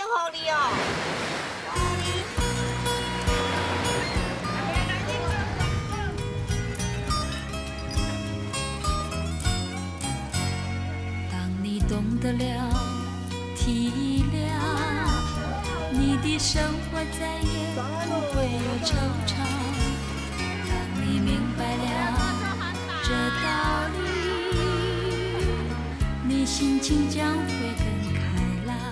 先好你哦。 懂得了，体谅，你的生活再也不会有惆怅。当你明白了这道理，你心情将会更开朗。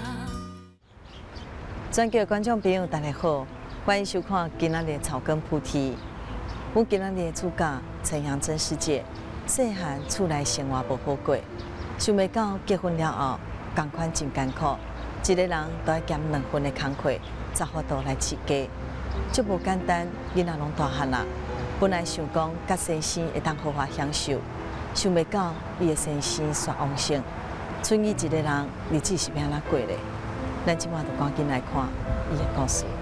全国观众朋友，大家好，欢迎收看今仔日草根菩提。阮今仔日的主角陈阳真师姐，细汉厝内生活无好过。 想袂到结婚了后，同款真艰苦，一个人都要兼2份的工课，才好度来饲家，足无简单。囡仔拢大汉啦，本来想讲甲先生会当好好享受，想袂到伊的先生煞往生，剩伊一个人，日子是要安怎过咧？咱即马就赶紧来看伊的故事。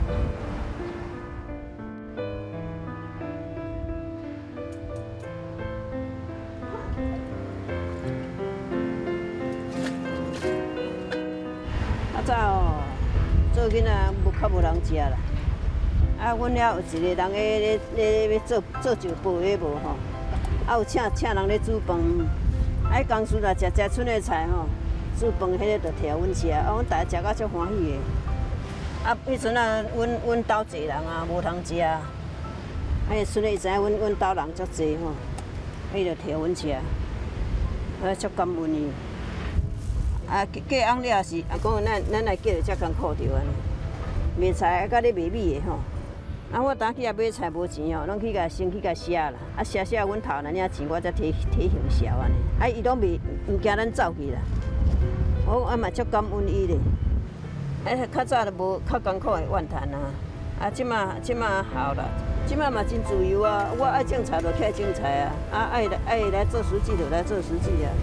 早哦，做囡仔较无人食啦。啊，阮遐有一个人咧要做石煲的无吼，啊有请人咧煮饭。啊，公司若食春的菜吼，煮饭迄个就摕阮食，啊，阮大家食到足欢喜的。啊，迄阵啊，阮兜济人啊，无通食。啊，迄阵伊知影阮兜人足济吼，伊就摕阮食，啊，足感恩伊。 啊，嫁翁了是，啊，讲咱来嫁就才艰苦着安尼。卖菜啊，甲咧卖米的吼。啊，我当去遐买菜无钱哦，拢去甲先去甲写啦。啊，写阮头那领钱，我才摕现销安尼。啊，伊拢袂唔惊咱走去啦。我嘛足感恩伊咧。啊，较早就无较艰苦的怨叹啊。啊，即马好啦，即马嘛真自由啊。我爱种菜就起来种菜啊。啊，爱来做书记就来做书记啊。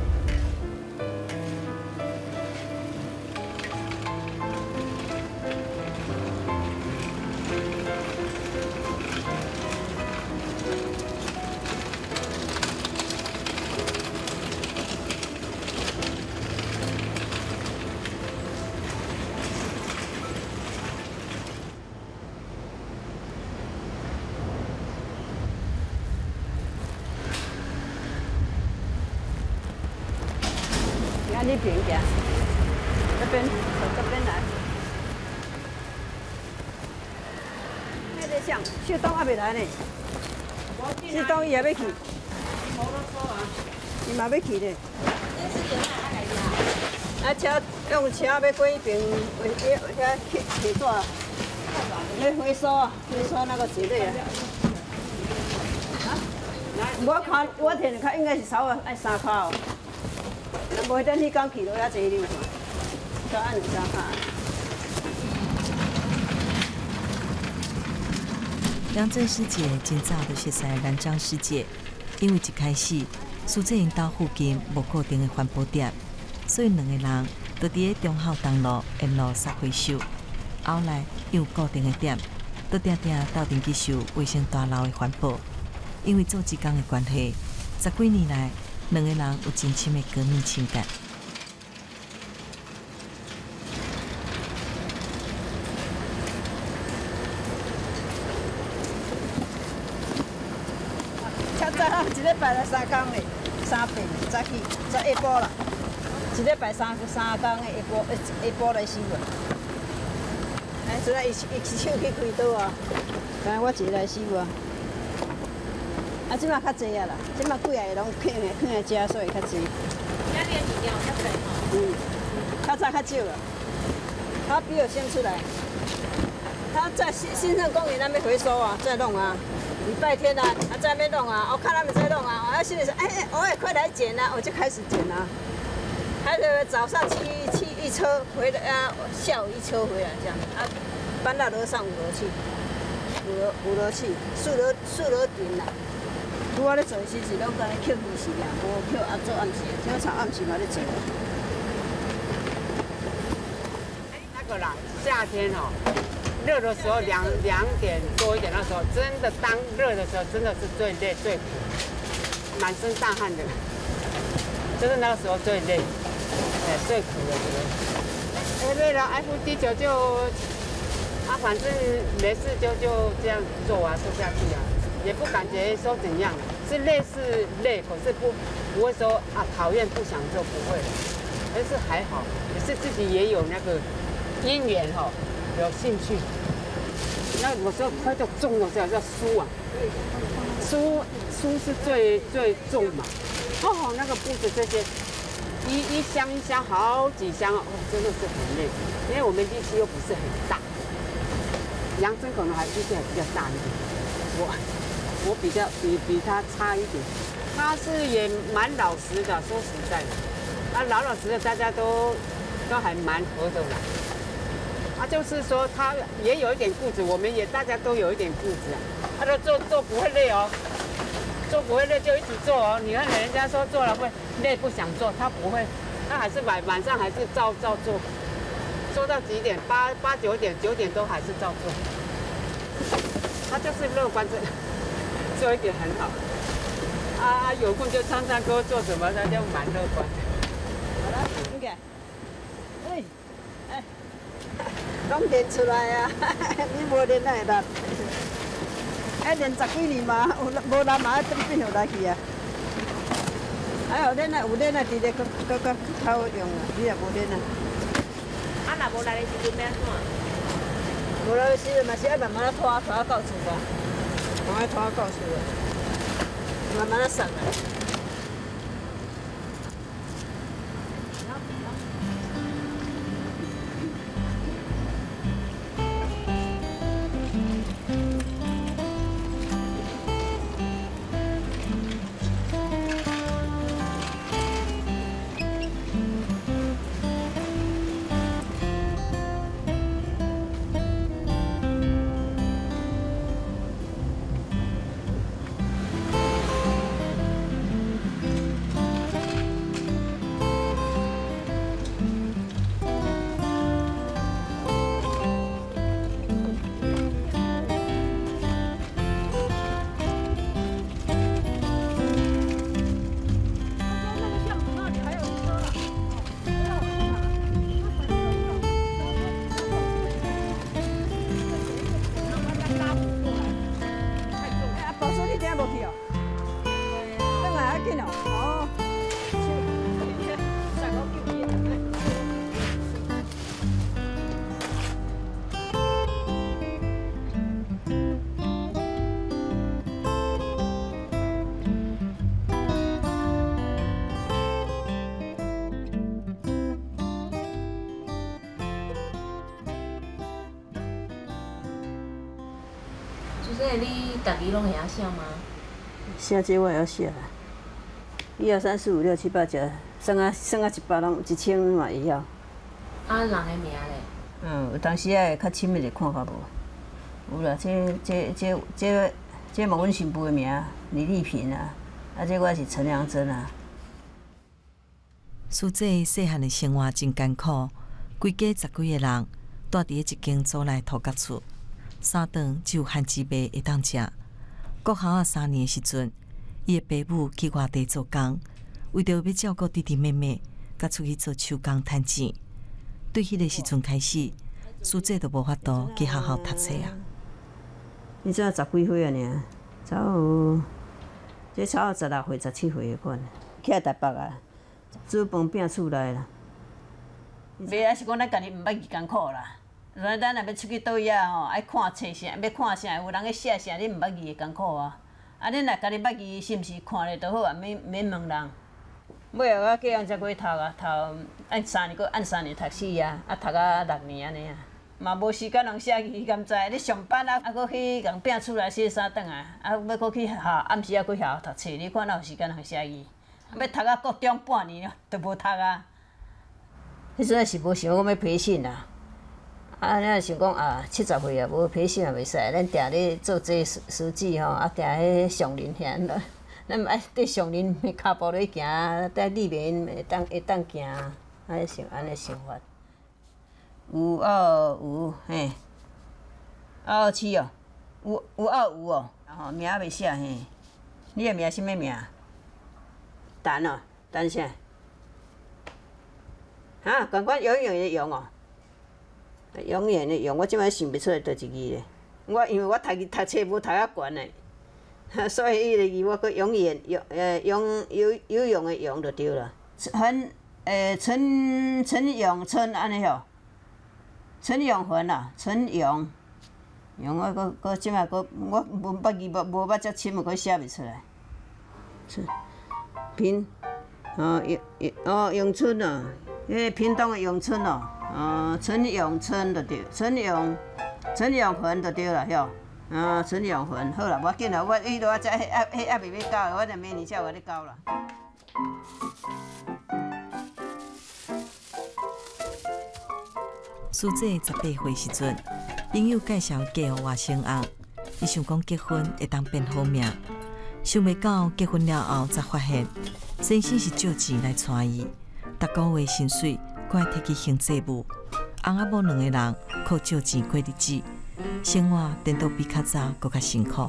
你平行，这边从这边来。那个像秀东还没来呢，秀东伊也要去。伊嘛要去咧。啊，车用车要过一边，遐铁纸，那回收啊，回收那个纸类啊。我看我听看应该是差不多爱3块哦。 无等迄天去落遐济溜看，才按2、3块。 杨真师姐真早就熟悉南庄世界，因为一开始苏浙因兜附近无固定的环保点，所以2个人就伫咧忠孝东路沿路撒回收。后来又有固定的点，就定斗阵去收卫生大楼的环保。因为做职工的关系，10几年来。 2个人有真深的革命情感。 较早一礼拜来3工的，3遍早起，早下晡啦。一礼拜3工的下晡来收啊。哎，阵啊伊手去开刀啊，但我一个来收啊。 啊，即马较济啊啦，即马几个拢肯来食，所以较济。 家里物件有较济吼。 较早较少啊，他比我先出来。他在新盛公园那边回收啊，再弄啊。礼拜天啊，在那边弄啊，我看他们在弄啊，我心里说，哎，我也快来捡啊，我就开始捡啊。他的早上骑一车回来啊，下午1车回来这样啊，搬到楼上5楼去，5楼去，4楼顶啦。 我咧做时是拢干咧捡鱼时啊，无捡做暗时，捡炒暗时嘛咧做。 那个啦，夏天哦，热的时候2点多一点，那时候真的当热的时候真的是最累最苦，满身大汗的，就是那个时候最累，最苦的这个。 为了 FD9就反正没事就这样做下去啊，也不感觉说怎样，是累是累，可是不会说讨厌不想做，不会，但是还好，也是自己也有那个因缘有兴趣。那我说快到重了，叫书啊，书是最重嘛。那个布子这些，一箱一箱好几箱真的是很累，因为我们力气又不是很大，杨真可能还力气还比较大一点，我比他差一点，他是也蛮老实的，说实在的，老实的大家都还蛮合得来。就是说他也有一点固执，我们也大家都有一点固执啊。他说做不会累哦，做不会累就一直做哦。你看人家说做了会累不想做，他不会，他还是晚上还是照做，做到几点8、9点9点都还是照做。他就是乐观，做一点很好。有空就唱歌做什么，他就蛮乐观的。 好了，你看，拢练出来啊！你无练哪会力？爱练10几年嘛，无力嘛，等变有力去啊！还有练啊，有练啊，直接搁较好用啊。你若无练啊， 若无来的时阵要安怎？ 无来的时阵嘛是爱慢慢拖到厝吧，慢慢拖到厝啊，慢慢送啊。 你家己拢会晓写吗？ 写这我会晓写啦，1、2、3、4、5、6、7、8只，算啊100拢1000嘛会晓。 人的名咧？ 有当时会较深的看法无。有啦，这嘛阮新妇的名，李丽萍啊，这我是陈良珍啊。 苏姐细汉的生活真艰苦，规家10几个人，住伫一间祖来土角厝。3顿只有番薯糜会当食。国校3年的时阵，伊的爸母去外地做工，为着要照顾弟弟妹妹，甲出去做手工趁钱。对迄个时阵开始，苏姐就无法度去好好读册啊。 你只10几岁啊尔，差有16岁、17岁的款，起来台北啊，煮饭拼厝内啦。袂啊是讲咱家己毋捌字艰苦啦。咱若要出去倒遐吼，爱看册啥，要看啥，有人咧写啥，你毋捌字会艰苦啊。你若家己捌字，是毋是看咧就好啊？免问人。尾后我计按才过读啊，读按3年，搁按3年读4啊，读啊6年安尼啊。嘛无时间通写字，敢知？你上班啊，搁去共拼厝内洗衫转来，要搁去校，暗时搁去校读册，你看哪有时间通写字？要读国中半年都无读啊。迄阵是无想讲要培训啦。你若想讲70岁啊，无培训也袂使，咱定咧做这书记吼，定迄上林遐，咱爱伫上林骹步咧行，在里面会当行，安尼生活。有有嘿，227哦，有225哦，吼名袂写嘿。你的名什么名？蛋哦，蛋啥？共款游泳的泳哦。 永远的永，我即摆想不出来倒一字咧。我因为我读册无读啊悬嘞，所以伊个字我搁永远游泳的泳就对了。陈永春安尼吼，陈永魂啊，陈永我搁即摆搁我文笔字无捌遮深，搁写袂出来。永春哦，迄个屏东的永春哦，陈永春就对，陈永魂就对了，吼。陈永魂，好啦，无要紧啦，伊落遮迄还袂要交，我着明年才有咧交啦。 师姐18岁时阵，朋友介绍嫁予外省翁，伊想讲结婚会当变好命，想袂到结婚了后才发现，先生是借钱来娶伊，逐个月薪水搁爱摕去还债务，翁仔某两个人靠借钱过日子，生活颠倒比较早搁较辛苦。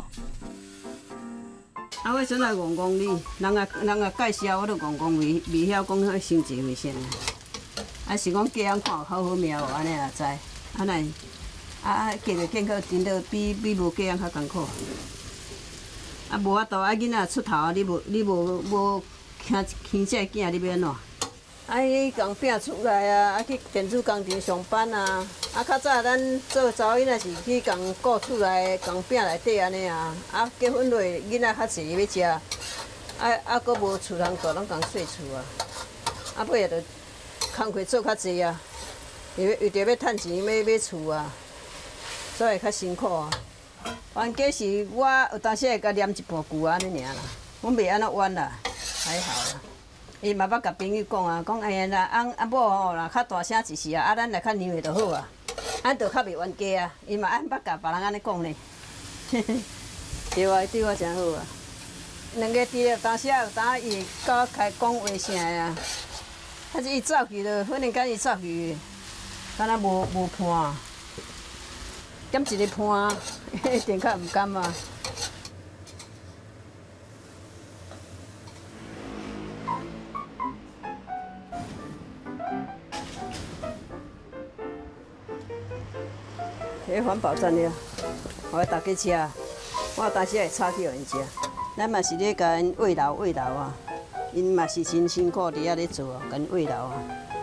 我阵来戆你，人也介绍，我都戆未晓讲迄心情为啥。是讲嫁人看有好命无，安尼也知。乃嫁着健康，真着比无嫁人较艰苦。无法度，囡仔出头，你无牵这囝，你要安怎？伊共拼出来啊，去电子工程上班啊。较早咱做查某囡仔是去共顾厝内共拼内底安尼啊。结婚落囡仔较济要食，搁无厝通住，拢共细厝啊。尾也着工课做较济啊，为着要趁钱买厝啊，所以较辛苦啊。冤家是我有当时会甲念一半句安尼尔啦，阮袂安怎冤啦，还好啦。伊嘛捌甲朋友讲啊，讲哎呀啦，翁某吼啦较大声一时啊，咱来较让的就好啊，咱就较袂冤家啊。伊嘛捌甲别人安尼讲呢，对啊，对我真好啊。两个伫了，当时有当伊会甲我开讲话啥啊，啊是伊走去了，忽然间伊走去，敢若无伴，减一个伴，一定较毋甘啊。迄环保站了，互大家吃，我当时会炒去互因食。咱嘛是咧甲因慰劳啊，因嘛是真辛苦伫遐咧做，甲因慰劳啊，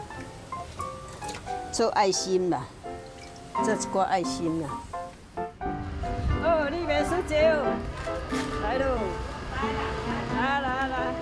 做爱心啦，做一寡爱心啦。哦，你袂输酒，来咯，来。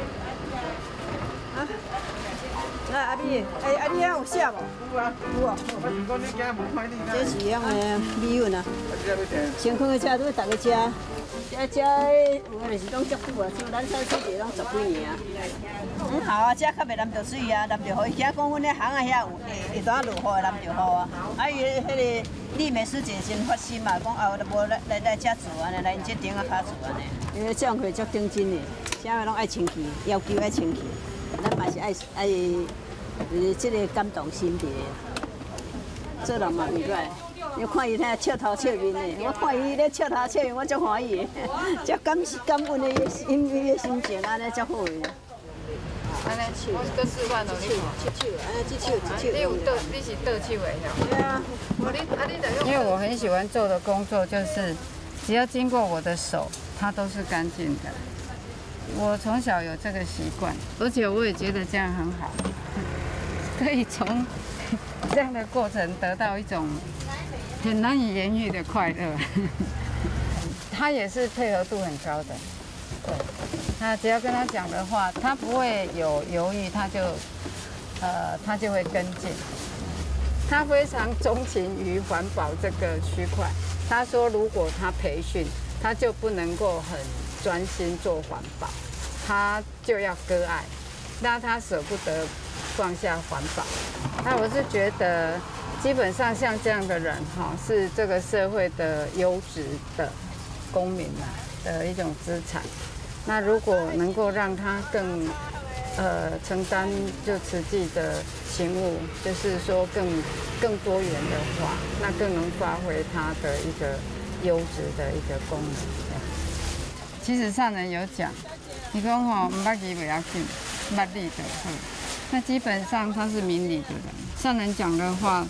来阿美，你遐有写无？有啊。我是讲你今日无看你。这是遐个米粉啊。先放个车，都大家食。这有的就是拢足久啊，像咱菜市地拢10几年啊。好啊，这较袂淋着水啊，淋着雨。遐讲阮咧行啊遐有会当落雨会淋着雨啊。伊迄个李美师姐先发心嘛，讲后都无来遮做安尼，来因这顶啊卡做安尼。因为这样会足顶真的，啥物拢爱清气，要求爱清气。咱嘛是爱即个感动心伫个，做人嘛袂歹。你看伊遐笑头笑面的，我看伊咧笑头笑面，我足欢喜的，足感恩的伊的心情，安尼足好的。 安尼，我搁示范咯，你看。你有倒，你是倒手的吼？对啊。因为我很喜欢做的工作就是，只要经过我的手，它都是干净的。我从小有这个习惯，而且我也觉得这样很好，可以从这样的过程得到一种很难以言喻的快乐。他也是配合度很高的，对，他只要跟他讲的话，他不会有犹豫，他就会跟进。他非常钟情于环保这个区块，他说如果他培训，他就不能够很专心做环保，他就要割爱，那他舍不得放下环保。那我是觉得，基本上像这样的人哈，是这个社会的优质的公民的一种资产。那如果能够让他更承担就实际的勤务，就是说更多元的话，那更能发挥他的一个优质的一个功能。其实上人有讲，你讲吼唔捌字不要紧，捌理就好。那基本上他是明理的人，上人讲的话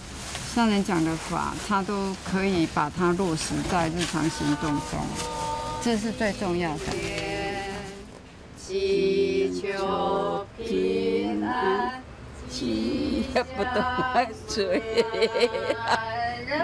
上人讲的法，他都可以把它落实在日常行动中，这是最重要的。祈求平安，祈也不懂爱追人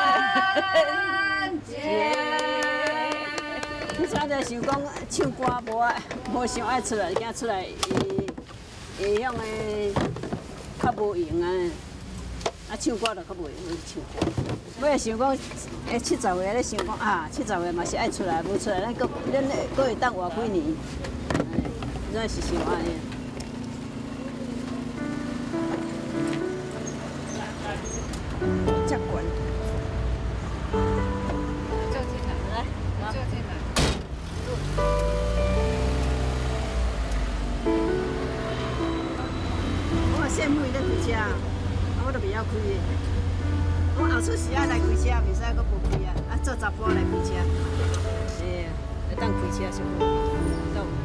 间。 你早就想讲唱歌无想爱出来，惊出来会向的较无用啊。啊，唱歌就较袂唱歌。我也想讲，70岁咧想讲啊，70岁嘛是爱出来，无出来咱搁会当活几年，真是想安尼。遮悬。 就进来，来，就进来。 我羡慕伊咧开车。我都袂晓开的，我后出时啊来开车，袂使搁无开啊，啊做查甫来开车，是，会当开车上好，够有。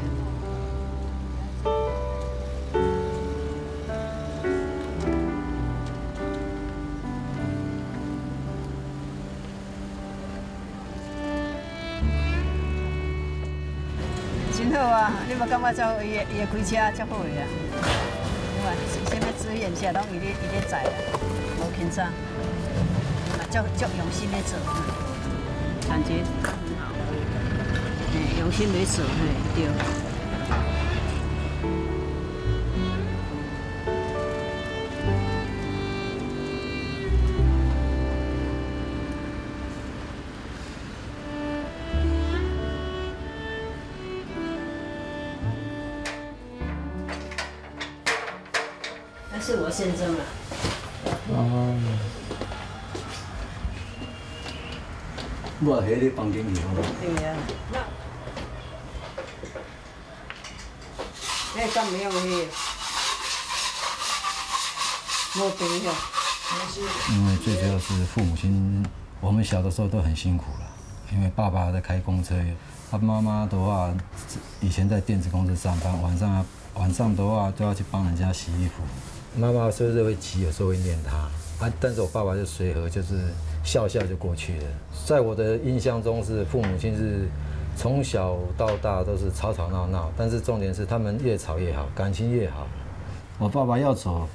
真好啊！你无感觉做伊会开车足好个啊？有啊，什么资源啥拢伊咧在啊，无轻松，啊足用心咧做，感觉很好，用心咧做，对。是我先生了。 哦。我喺你房间里头。 对呀。那干没有去？没朋友。 因为最主要是父母亲，我们小的时候都很辛苦了，因为爸爸在开公车，妈妈的话以前在电子公司上班，晚上的话都要去帮人家洗衣服。妈妈是不是会急，有时候会念他啊，但是我爸爸就随和，就是笑笑就过去了。在我的印象中，是父母亲是从小到大都是吵吵闹闹，但是重点是他们越吵越好，感情越好。我爸爸要走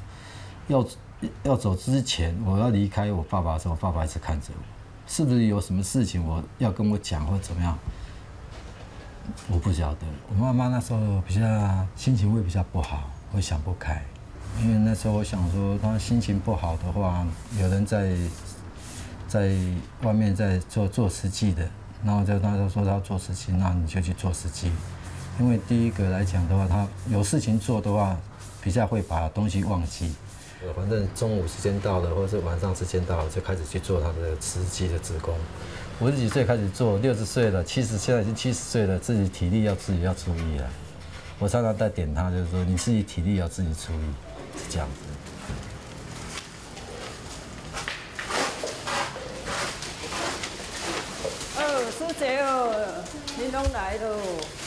之前，我要离开我爸爸的时候，爸爸一直看着我，是不是有什么事情我要跟我讲或怎么样？我不晓得。我妈妈那时候比较心情会比较不好，会想不开。因为那时候我想说，他心情不好的话，有人在外面在做司机的，然后他就说他要做司机，那你就去做司机。因为第一个来讲的话，他有事情做的话，比较会把东西忘记。反正中午时间到了，或者是晚上时间到了，就开始去做他的司机的职工。我几岁开始做，60岁了，现在已经70岁了，自己体力自己要注意了。我常常在点他，就是说你自己体力要自己注意。是这样子。 哦，苏姐哦，你拢来咯。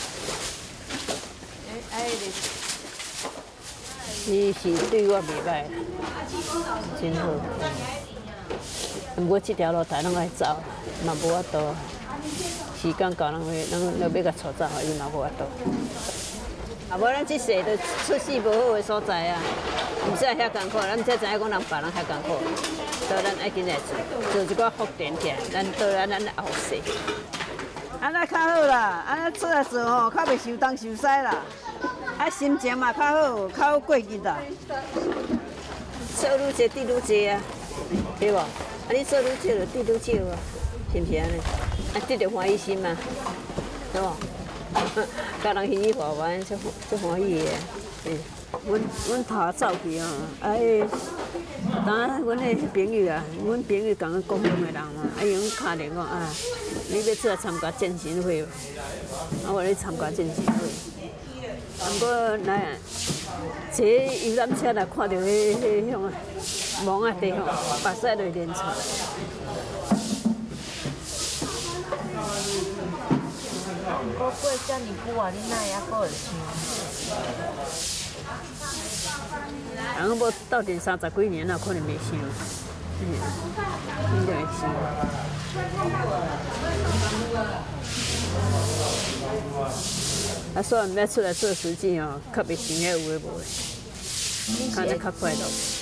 你是对我袂歹，真好。不过这条路台拢爱走，嘛无法度。时间到，咱要甲带走，伊嘛无法度。啊，无咱这世就出世无好的所在啊，毋是遐艰苦，咱才知影讲人别人遐艰苦，所以咱爱紧来做一寡福田起来，咱倒咱后世。安尼较好啦，安尼出来做吼，较袂受东受西啦，啊心情嘛较好过日啦。做愈济得愈济啊，对无？啊你做愈少就得愈少啊，是毋是安尼？啊得着欢喜心嘛，对无？甲人喜喜欢欢，足欢喜的。阮头走去吼，当阮的朋友啊，阮朋友讲高雄的人嘛，伊讲敲电讲啊，你要出来参加健身会，我咧参加健身会。不过来坐游览车来看到迄种忙啊地方，目屎就连出来。 过遮尔久啊，你哪会还过会唱？ 人要到底30几年了，可能袂想。 应该是。啊，所以要出来做实际哦，较袂想遐有诶无诶，看着较快乐。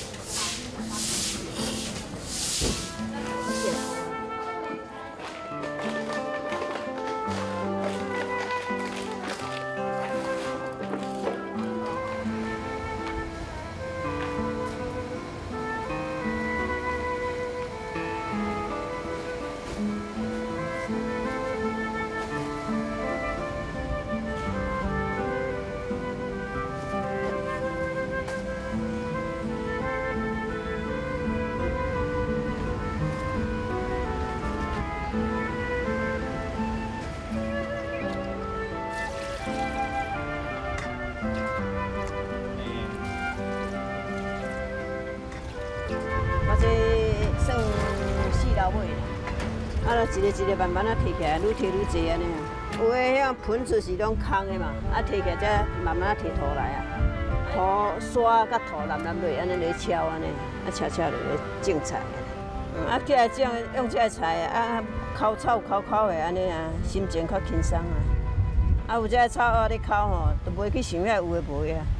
一个一个慢慢啊提起来，愈提愈济安尼啊。有诶，遐盆子是拢空的嘛，啊提起来才慢慢啊提土来啊，土沙甲土淋淋落，安尼来敲安尼，啊敲敲落来种菜。啊，起来种用这个菜啊，烤草烤的安尼啊，心情较轻松啊。啊，有这个草啊咧烤吼，都袂去想遐有诶无诶啊。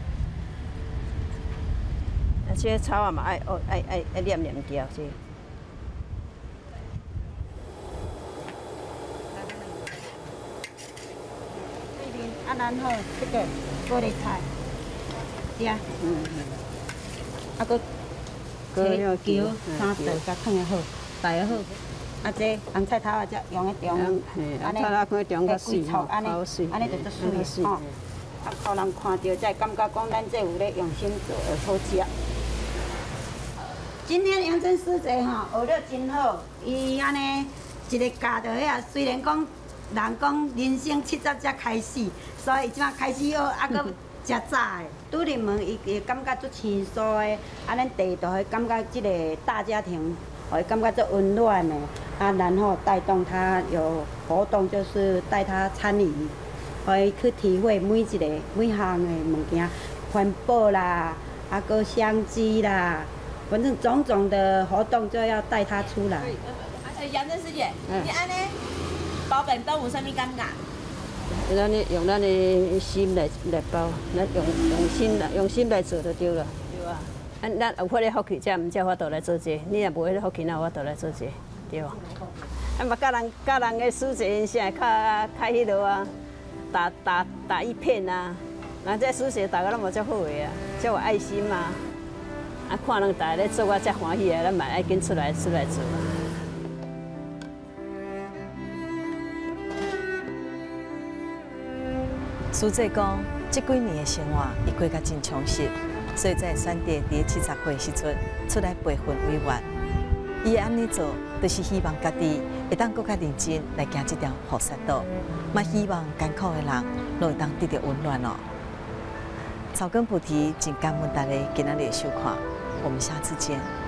啊，这草啊嘛爱念掉这。 啊，然后这个玻璃菜，对啊，啊个茄球三色甲烫的好，大个好。啊，这红菜头啊，则用的中，安尼，贵臭安尼，安尼就足水吼。啊，互人看到才感觉讲咱这有咧用心做，好食。今天杨真师姐吼学了真好，伊安尼一个教到遐，虽然讲。人讲人生70才开始，所以即马开始学，啊，搁食早的。拄入门，伊会感觉足轻松的。啊，咱地道会感觉即个大家庭，会感觉足温暖的。啊，然后带动他有活动，就是带他参与，会去体会每项的物件，环保啦，啊，搁相机啦，反正种种的活动就要带他出来。 杨真师姐，你安尼？包便当有啥物感觉？ 咱咧用咱的心来包，咱用心来做就对了。对啊。咱有法咧福气，才毋才法度来做这。你若无迄个福气，哪有法度来做这？对吧？啊嘛，甲人的师姐啥较迄落啊，打一片啊，人这师姐大家拢无遮好个啊，遮有爱心嘛。啊，看人大家咧做啊，遮欢喜啊，咱嘛爱紧出来做。 师姐讲，这几年的生活，伊过甲真充实，所以才选择伫70岁时阵出来培训委员。伊安尼做，就是希望家己会当更加认真来行这条菩萨道，嘛希望艰苦的人拢会当得到温暖哦。草根菩提，真感恩大家今仔日的收看，我们下次见。